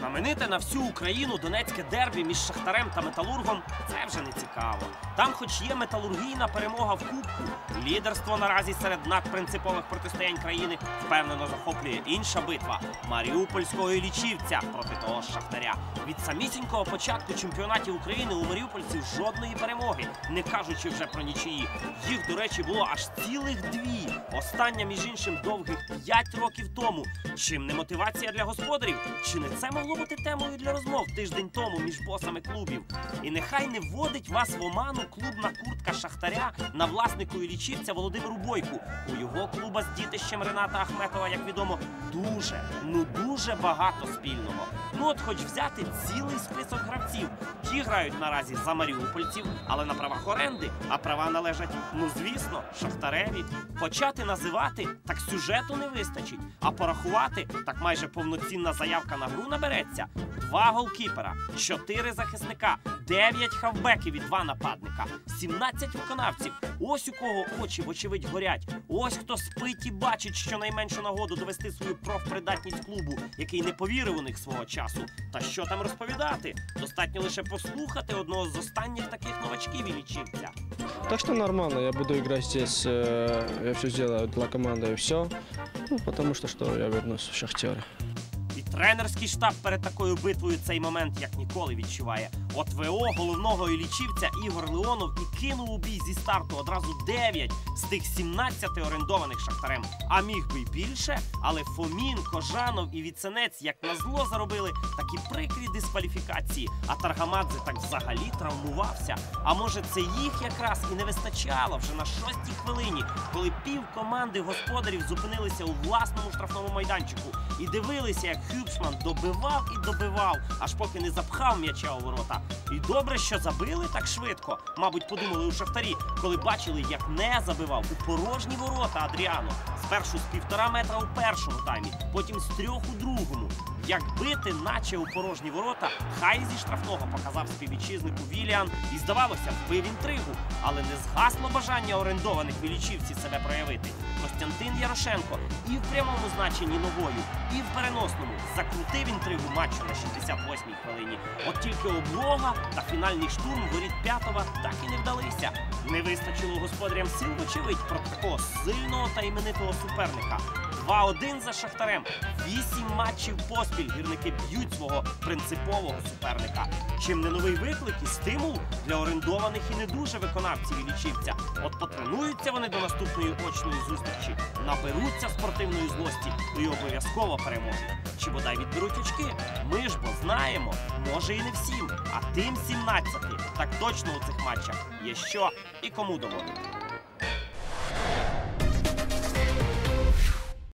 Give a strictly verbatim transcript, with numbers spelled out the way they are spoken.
Знамените на всю Україну донецьке дербі між Шахтарем та Металургом – це вже не цікаво. Там хоч є металургійна перемога в Кубку, лідерство наразі серед надпринципових протистоянь країни впевнено захоплює інша битва – маріупольського Іллічівця проти того ж Шахтаря. Від самісінького початку чемпіонатів України у маріупольців жодної перемоги, не кажучи вже про нічиї. Їх, до речі, було аж цілих дві. Остання, між іншим, довгих п'ять років тому. Чим не мотивація для господарів? Чи не це могло бути темою для розмов тиждень тому між босами клубів? І нехай не вводить вас в оману клубна куртка Шахтаря на власнику Іллічівця Володимиру Бойку. У його клуба з дітищем Рената Ахметова, як відомо, дуже, ну дуже багато спільного. Ну от хоч взяти цілий список гравців. Ті грають наразі за маріупольців, але на правах оренди, а права належать, ну звісно, Шахтареві. Почати називати, так сюжету не вистачить, а порахувати, так майже повноцінна заявка на гру набереться. Два голкіпера, чотири захисника, дев'ять хавбеків і два нападника, сімнадцять виконавців. Ось у кого очі, вочевидь, горять. Ось хто спить і бачить щонайменшу нагоду довести свою профпридатність клубу, який не повірив у них свого часу. Та що там розповідати? Достатньо лише послухати одного з останніх таких новачків Іллічівця. Так что нормально, я буду играть здесь, э, я все сделаю для команды и все, ну, потому что, что я вернусь в Шахтер. І тренерський штаб перед такою битвою цей момент як ніколи відчуває. От ВО головного іллічівця Ігор Леонов і кинув у бій зі старту одразу дев'ять з тих сімнадцяти орендованих Шахтарем. А міг би й більше, але Фомін, Кожанов і Віценець як назло заробили такі прикрі дискваліфікації, а Таргамадзе так взагалі травмувався. А може це їх якраз і не вистачало вже на шостій хвилині, коли пів команди господарів зупинилися у власному штрафному майданчику і дивилися, як Хюбшман добивав і добивав, аж поки не запхав м'яча у ворота. І добре, що забили так швидко, мабуть, подумали у Шахтарі, коли бачили, як не забивав у порожні ворота Адріано. Спершу з півтора метра у першому таймі, потім з трьох у другому. Як бити, наче у порожні ворота, хай зі штрафного показав співвітчизнику Віліан і, здавалося, вбив інтригу. Але не згасло бажання орендованих в Іллічівці себе проявити. Костянтин Ярошенко і в прямому значенні ногою, і в переносному закрутив інтригу матчу на шістдесят восьмій хвилині. От тільки облога та фінальний штурм воріт П'ятова так і не вдалися. Не вистачило господарям сил, вочевидь, проти такого сильного та іменитого суперника. два один за Шахтарем. Вісім матчів поспіль гірники б'ють свого принципового суперника. Чим не новий виклик і стимул для орендованих і не дуже виконавців Іллічівця. От потренуються вони до наступної очної зустрічі, наберуться спортивної злості і обов'язково переможуть. Чи бодай відберуть очки? Ми ж бо знаємо, може і не всім, а тим сімнадцяти. Так точно у цих матчах є що і кому доводити.